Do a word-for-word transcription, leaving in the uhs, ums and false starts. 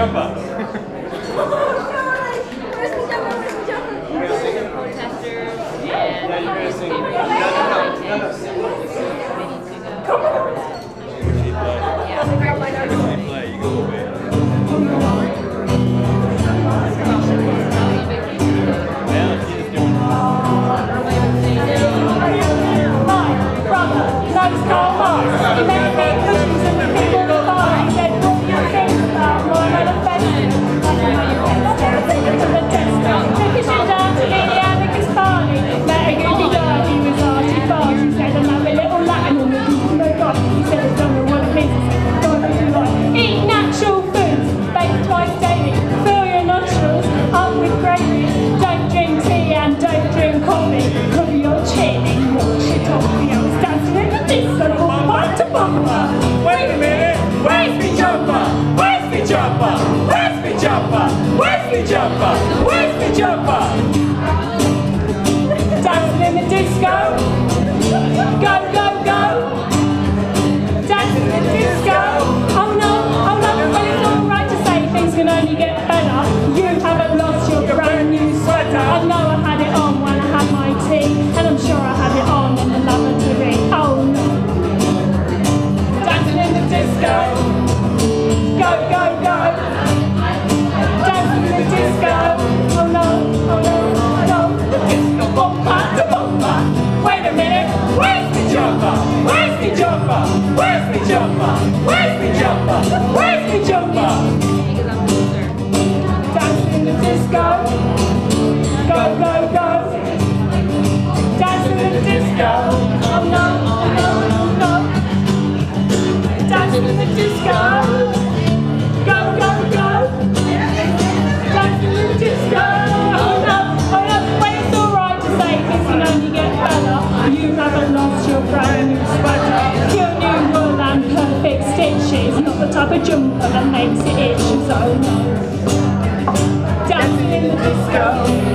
jumper? Where's the jumper? Where's the jumper? Protesters and Yeah, you're gonna sing. Come on. Yeah. Play, you go away. Wait a minute! Where's me jumper? Where's me jumper? Where's me jumper? Where's me jumper? Where's me jumper? Dancing in the disco. Go, go, go. Dancing in the disco. Oh no, oh no, well it's alright to say things can only get better. You haven't lost your brand new sweater. I know I had it on when I had my tea, and I'm sure I had it on in the lavatory. Oh no. Disco. Go, go, go. Dancing in the disco. Oh no, oh no, oh no. The disco bumper, the bumper. Wait a minute. Where's the jumper? Where's the jumper? Where's the jumper? Where's the jumper? Where's the jumper? Dancing in the disco. Go, go, go. Dancing in the disco. Oh no, oh no, oh no. Dancing in the disco. Go, go, go. Dancing in the disco. Oh no, oh no. Well, it's alright to say things can only get better. You haven't lost your brand new sweater. Your new wool and perfect stitches. Not the type of jumper that makes it itch. So no. Dancing in the disco.